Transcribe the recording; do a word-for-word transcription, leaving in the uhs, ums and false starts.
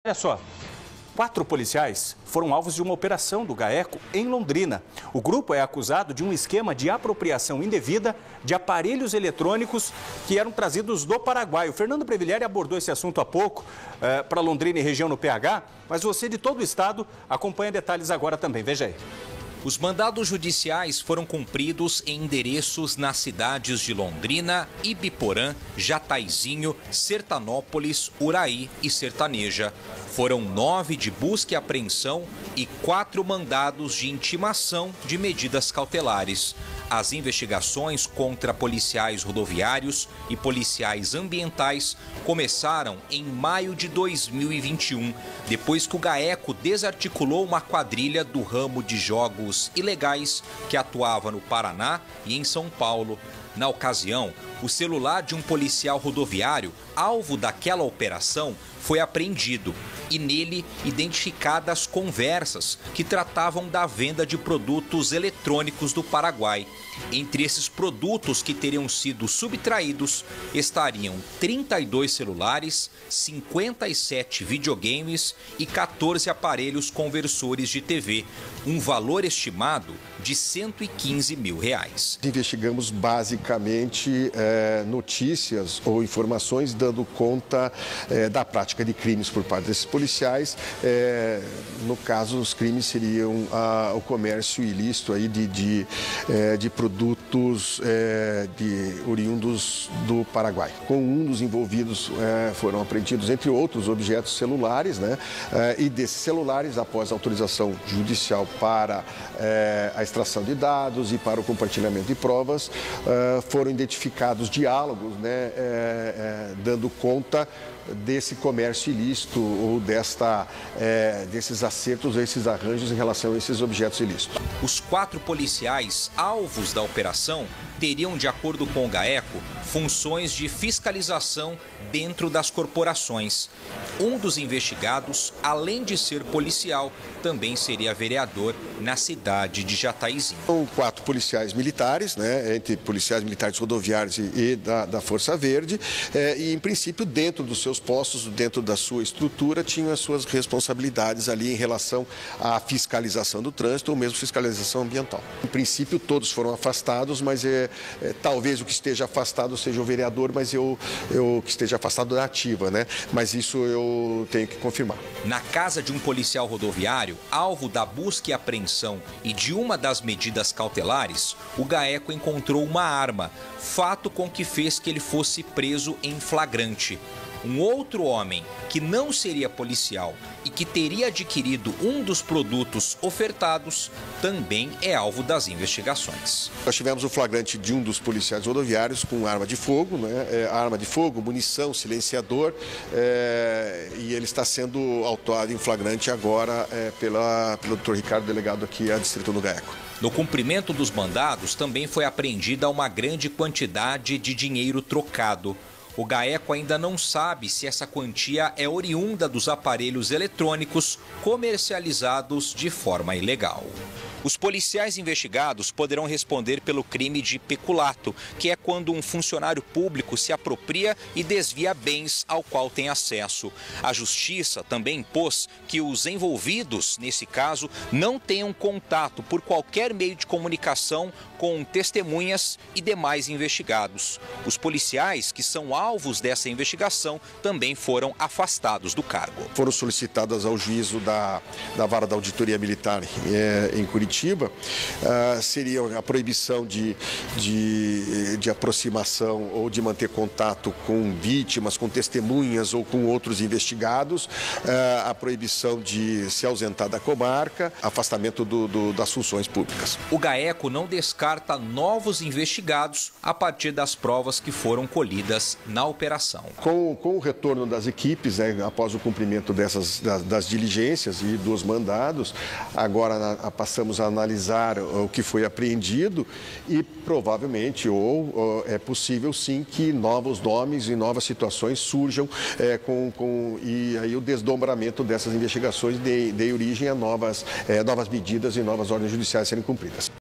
Olha só, quatro policiais foram alvos de uma operação do GAECO em Londrina. O grupo é acusado de um esquema de apropriação indevida de aparelhos eletrônicos que eram trazidos do Paraguai. O Fernando Previlheri abordou esse assunto há pouco eh, para Londrina e região no P H, mas você de todo o estado acompanha detalhes agora também. Veja aí. Os mandados judiciais foram cumpridos em endereços nas cidades de Londrina, Ibiporã, Jataizinho, Sertanópolis, Uraí e Sertaneja. Foram nove de busca e apreensão e quatro mandados de intimação de medidas cautelares. As investigações contra policiais rodoviários e policiais ambientais começaram em maio de dois mil e vinte e um, depois que o GAECO desarticulou uma quadrilha do ramo de jogos ilegais que atuava no Paraná e em São Paulo. Na ocasião, o celular de um policial rodoviário, alvo daquela operação, foi apreendido e nele identificadas conversas que tratavam da venda de produtos eletrônicos do Paraguai. Entre esses produtos que teriam sido subtraídos estariam trinta e dois celulares, cinquenta e sete videogames e quatorze aparelhos conversores de T V, um valor estimado de cento e quinze mil reais. Investigamos basicamente é, notícias ou informações dando conta é, da prática de crimes por parte desses policiais. É, no caso, os crimes seriam a, o comércio ilícito aí de, de, é, de produtos é, de, oriundos do Paraguai. Com um dos envolvidos é, foram apreendidos, entre outros, objetos celulares, né? É, e desses celulares, após autorização judicial para é, a extração de dados e para o compartilhamento de provas, uh, foram identificados diálogos, né, é, é, dando conta desse comércio ilícito ou desta, é, desses acertos, esses arranjos em relação a esses objetos ilícitos. Os quatro policiais alvos da operação teriam, de acordo com o GAECO, funções de fiscalização dentro das corporações. Um dos investigados, além de ser policial, também seria vereador na cidade de Jataizinho. São quatro policiais militares, né, entre policiais militares rodoviários e, e da, da Força Verde, é, e em princípio dentro dos seus postos, dentro da sua estrutura, tinham as suas responsabilidades ali em relação à fiscalização do trânsito ou mesmo fiscalização ambiental. Em princípio todos foram afastados, mas é, é, talvez o que esteja afastado seja o vereador, mas eu, eu que esteja afastado da ativa, né? Mas isso eu tenho que confirmar. Na casa de um policial rodoviário, alvo da busca e apreensão e de uma das medidas cautelares, o GAECO encontrou uma arma, fato com que fez que ele fosse preso em flagrante. Um outro homem, que não seria policial e que teria adquirido um dos produtos ofertados, também é alvo das investigações. Nós tivemos o flagrante de um dos policiais rodoviários com arma de fogo, né? É, arma de fogo, munição, silenciador, é, e ele está sendo autuado em flagrante agora é, pela, pelo doutor Ricardo, delegado aqui a distrito do GAECO. No cumprimento dos mandados, também foi apreendida uma grande quantidade de dinheiro trocado. O GAECO ainda não sabe se essa quantia é oriunda dos aparelhos eletrônicos comercializados de forma ilegal. Os policiais investigados poderão responder pelo crime de peculato, que é quando um funcionário público se apropria e desvia bens ao qual tem acesso. A Justiça também impôs que os envolvidos, nesse caso, não tenham contato por qualquer meio de comunicação com testemunhas e demais investigados. Os policiais que são alvos dessa investigação também foram afastados do cargo. Foram solicitadas ao juízo da, da Vara da Auditoria Militar é, em Curitiba, Uh, seria a proibição de, de, de aproximação ou de manter contato com vítimas, com testemunhas ou com outros investigados, uh, a proibição de se ausentar da comarca, afastamento do, do, das funções públicas. O GAECO não descarta novos investigados a partir das provas que foram colhidas na operação. Com, com o retorno das equipes, né, após o cumprimento dessas, das, das diligências e dos mandados, agora a, passamos a analisar o que foi apreendido e provavelmente ou, ou é possível sim que novos nomes e novas situações surjam é, com, com, e aí o desdobramento dessas investigações dê, dê origem a novas, é, novas medidas e novas ordens judiciais serem cumpridas.